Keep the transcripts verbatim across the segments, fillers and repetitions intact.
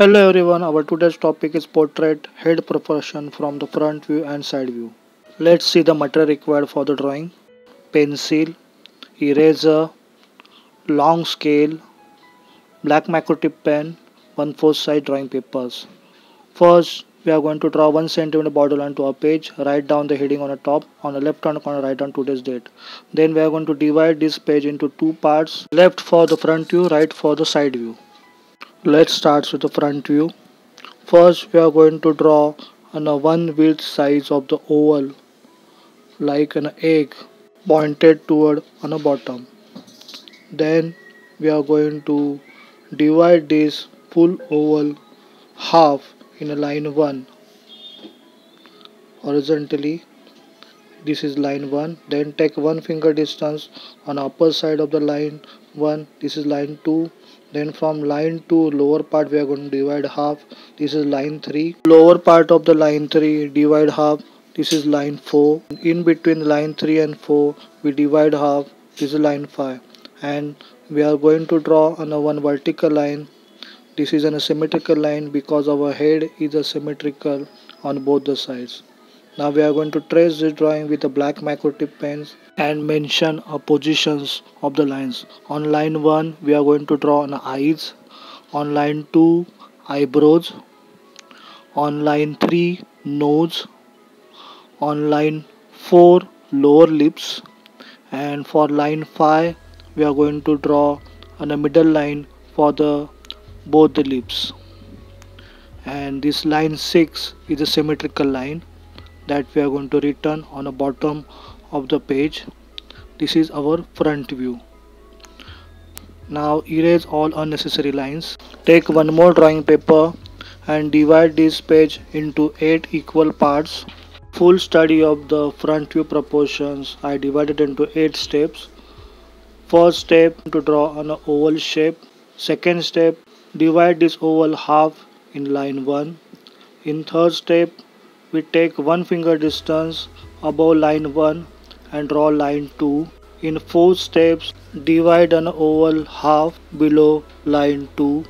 Hello everyone, our today's topic is portrait head proportion from the front view and side view. Let's see the material required for the drawing. Pencil, eraser, long scale, black macro tip pen, one fourth size drawing papers. First, we are going to draw one centimeter borderline to a page. Write down the heading on the top. On the left hand corner, write down today's date. Then we are going to divide this page into two parts. Left for the front view, right for the side view. Let's start with the front view. First, we are going to draw on a one width size of the oval like an egg pointed toward on the bottom. Then we are going to divide this full oval half in a line one horizontally. This is line one. Then take one finger distance on upper side of the line one. This is line two. Then from line two lower part we are going to divide half. This is line three. Lower part of the line three divide half. This is line four. In between line three and four we divide half. This is line five. And we are going to draw on a one vertical line. This is an asymmetrical line because our head is asymmetrical on both the sides. Now we are going to trace this drawing with a black macro tip pens and mention a positions of the lines. On line one we are going to draw an eyes. On line two eyebrows. On line three nose. On line four lower lips. And for line five we are going to draw on a middle line for the both the lips. And this line six is a symmetrical line that we are going to return on the bottom of the page. This is our front view. Now erase all unnecessary lines. Take one more drawing paper and divide this page into eight equal parts. Full study of the front view proportions I divided into eight steps. First step, to draw an oval shape. Second step, divide this oval half in line one. In third step, we take one finger distance above line one and draw line two. In fourth steps, divide an oval half below line two.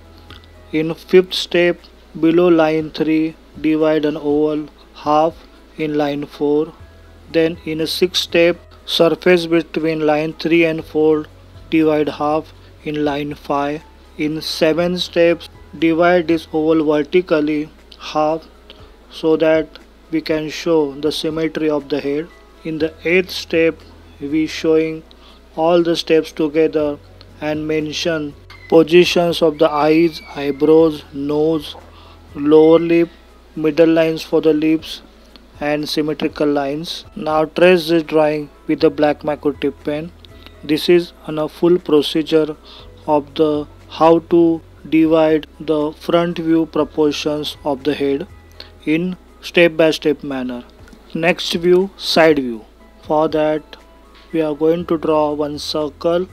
In fifth step, below line three, divide an oval half in line four. Then in a sixth step, surface between line three and four, divide half in line five. In seventh steps, divide this oval vertically half so that we can show the symmetry of the head. In the eighth step we showing all the steps together and mention positions of the eyes, eyebrows, nose, lower lip, middle lines for the lips and symmetrical lines. Now trace this drawing with the black macro tip pen. This is on a full procedure of the how to divide the front view proportions of the head in step by step manner. Next view, side view. For that we are going to draw one circle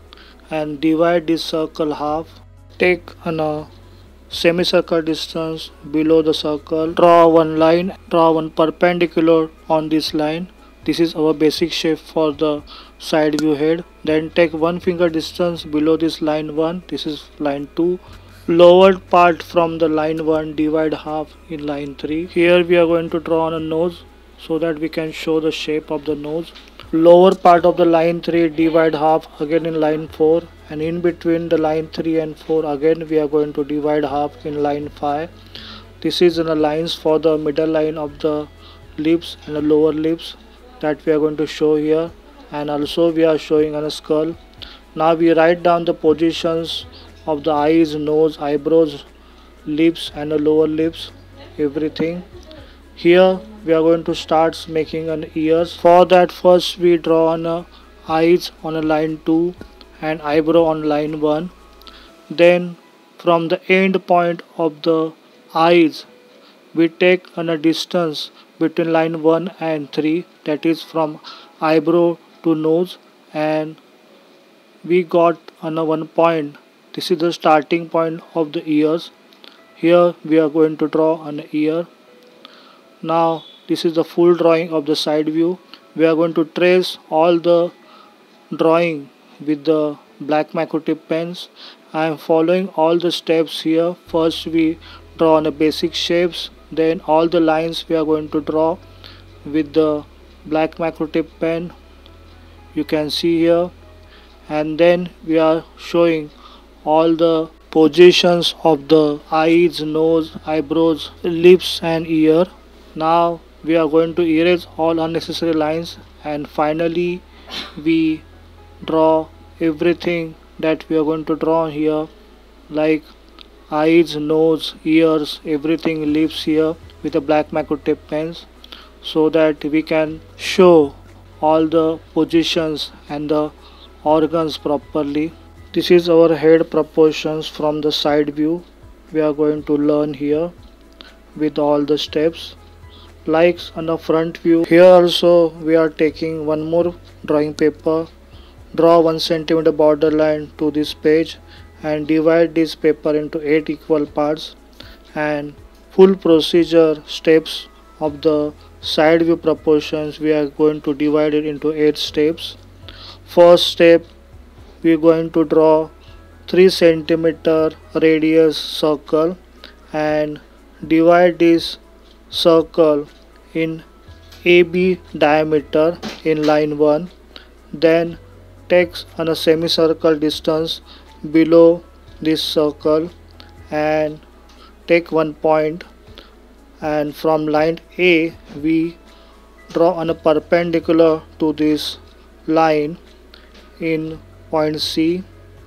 and divide this circle half. Take an a semicircle distance below the circle. Draw one line, draw one perpendicular on this line. This is our basic shape for the side view head. Then take one finger distance below this line one. This is line two. Lower part from the line one divide half in line three. Here we are going to draw on a nose so that we can show the shape of the nose. Lower part of the line three divide half again in line four, and in between the line three and four again we are going to divide half in line five. This is in the lines for the middle line of the lips and the lower lips that we are going to show here, and also we are showing on a skull. Now we write down the positions of the eyes, nose, eyebrows, lips and the lower lips, everything. Here we are going to start making an ears. For that first we draw on a eyes on a line two and eyebrow on line one. Then from the end point of the eyes we take on a distance between line one and three, that is from eyebrow to nose, and we got on a one point. This is the starting point of the ears. Here we are going to draw an ear. Now this is the full drawing of the side view. We are going to trace all the drawing with the black macro tip pens I am following all the steps here. First we draw on the basic shapes, then all the lines we are going to draw with the black macro tip pen, you can see here, and then we are showing all the positions of the eyes, nose, eyebrows, lips and ear. Now we are going to erase all unnecessary lines, and finally we draw everything that we are going to draw here, like eyes, nose, ears, everything, lips here with the black macro tip pens, so that we can show all the positions and the organs properly. This is our head proportions from the side view. We are going to learn here with all the steps. Like on the front view, here also we are taking one more drawing paper. Draw one centimeter borderline to this page and divide this paper into eight equal parts, and full procedure steps of the side view proportions we are going to divide it into eight steps. First step, we are going to draw three centimeter radius circle and divide this circle in A B diameter in line one. Then take on a semicircle distance below this circle and take one point, and from line A we draw on a perpendicular to this line in point C.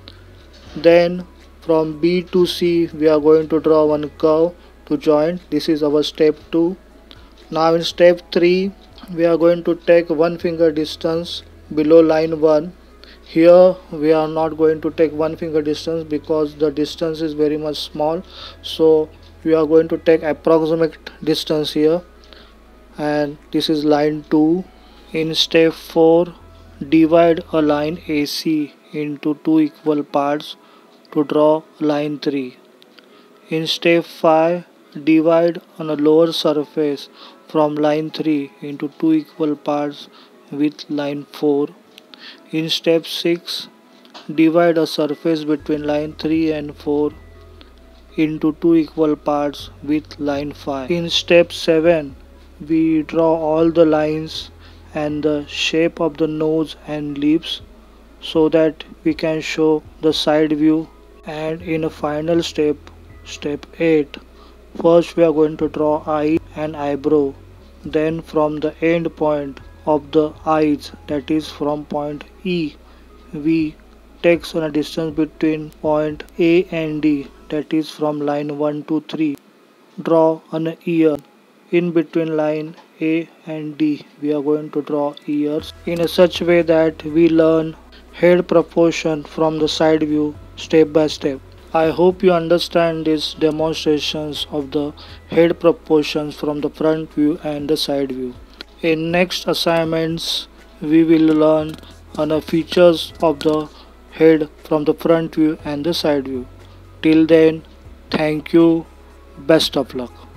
Then from B to C we are going to draw one curve to join. This is our step two. Now in step three we are going to take one finger distance below line one. Here we are not going to take one finger distance because the distance is very much small, so we are going to take approximate distance here, and this is line two. In step four, divide a line A C into two equal parts to draw line three. In step five, divide on a lower surface from line three into two equal parts with line four. In step six, divide a surface between line three and four into two equal parts with line five. In step seven, we draw all the lines and the shape of the nose and lips so that we can show the side view. And in a final step, step eight, first we are going to draw eye and eyebrow. Then from the end point of the eyes, that is from point E, we take on a distance between point A and D, that is from line one to three. Draw an ear. In between line A and D we are going to draw ears in a such way that we learn head proportion from the side view step by step. I hope you understand these demonstrations of the head proportions from the front view and the side view. In next assignments we will learn on the features of the head from the front view and the side view. Till then, thank you, best of luck.